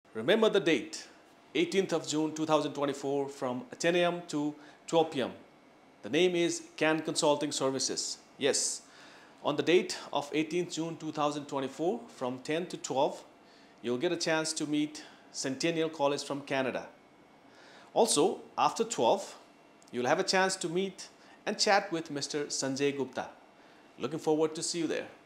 Remember the date, 18th of June 2024 from 10 a.m. to 12 p.m. The name is CAN Consulting Services. Yes, on the date of 18th June 2024 from 10 to 12, you'll get a chance to meet Centennial College from Canada. Also, after 12, you'll have a chance to meet and chat with Mr. Sanjay Gupta. Looking forward to see you there.